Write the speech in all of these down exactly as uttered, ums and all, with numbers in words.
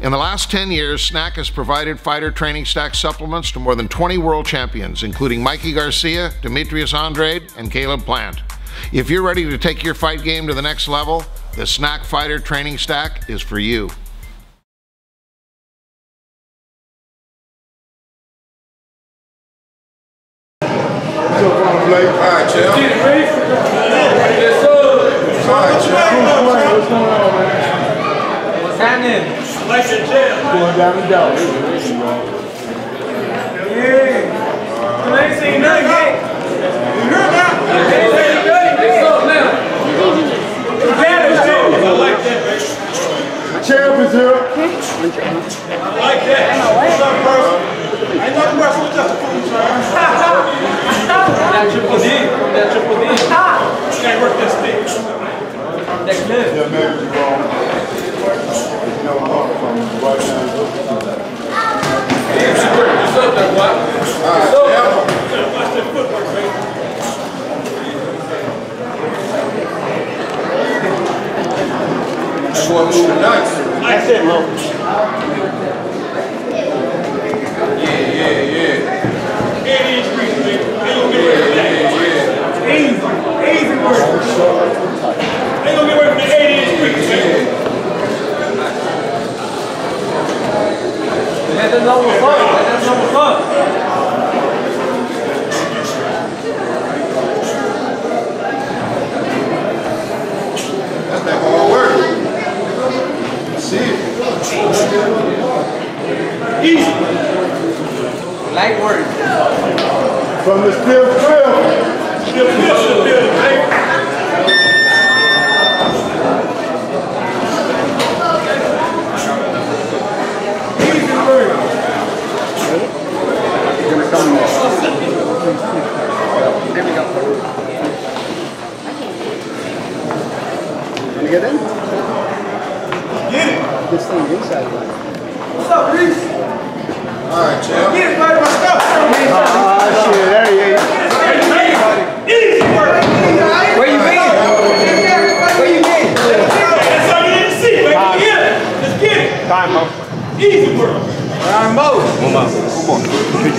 In the last ten years, Snack has provided fighter training stack supplements to more than twenty world champions, including Mikey Garcia, Demetrius Andrade, and Caleb Plant. If you're ready to take your fight game to the next level, the Snack Fighter Training Stack is for you. All right, Chell. Yes, sir. All right, Chell. What's going on, man? What's happening? Like your jail. Going down the dog. Yeah. I ain't seen nothing yet. You heard that? It's up now. I like that, baby. The champ is here. I like that. What's up, bro? Ain't nothing but what's up, That triple D. That triple D. you can't work that stick. That clip. Yeah, maybe you're wrong. You know, I'm from right now. What's up, there, boy? All right, Chell. Watch that footwork, baby. That boy moving nice. That's it, Mo. Yeah, yeah, yeah. eighty inch reach, baby. They gonna get away from that. Easy. Easy work. They gonna get away from the eighty inch reach, baby. Let them know what's up. Let them know what's up. That's that hard work. See it. Easy. Light work. From the steel drill. Still feel, still feel, baby. Easy work. Gonna come in. There we go. Can you get in? Get it. This thing inside. What's up, Reese? All right, Chell. Get it, baby. Let's go. Ah, shit, there he is. Easy work. Where you been? Where you been? That's all you need to see, baby. Get it. Let's get it. Time, Mo. Easy work. Alright, Mo. One more. One more.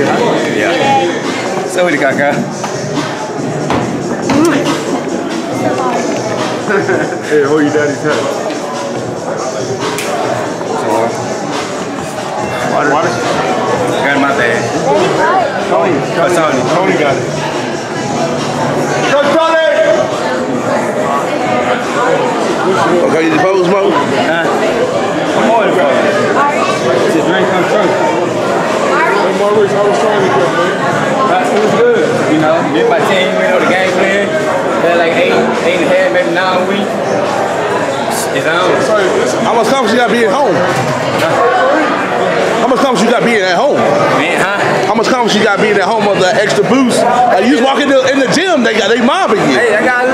Yeah. So we the caca. Hey, hold your daddy's head. Water. Water. Got in my bag. Tony. Oh, Tony. Tony got it. Go, Tony! Okay, you pose, Mo? Huh? Come on, bro. It's a drink come true. Hey, Maurice, how was training camp, man? Right, it was good. You know, did my team, we know the game plan. Had like eight, eight and a half, maybe nine weeks. It's on. How much confidence you got being at home? How much confidence you got being at home? Man, huh? How much confidence you got being at home of the extra boost? Like you just walk in the, in the gym, they got they mobbing you. Hey, I got a